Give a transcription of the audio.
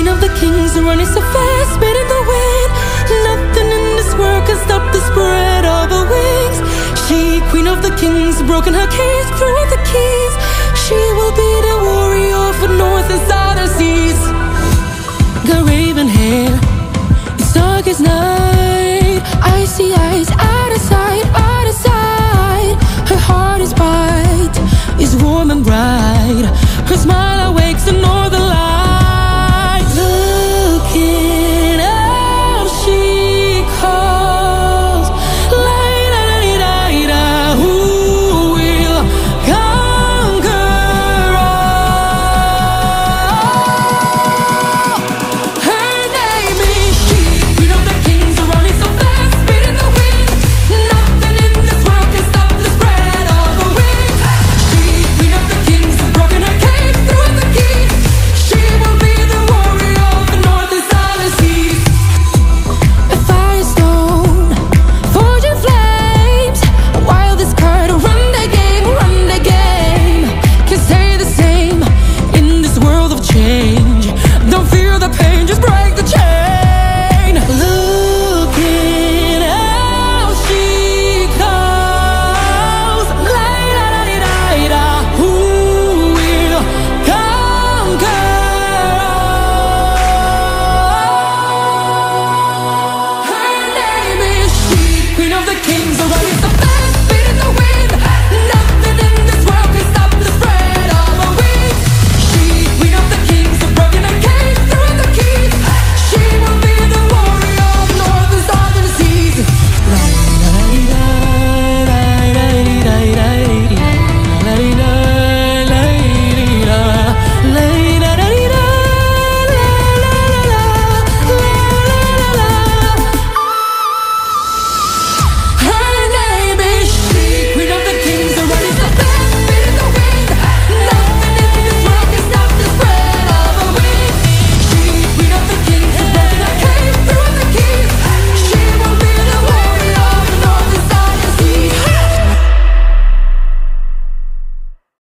queen of the kings, running so fast, spinning the wind. Nothing in this world can stop the spread of her wings. She, queen of the kings, broken her cage, threw up the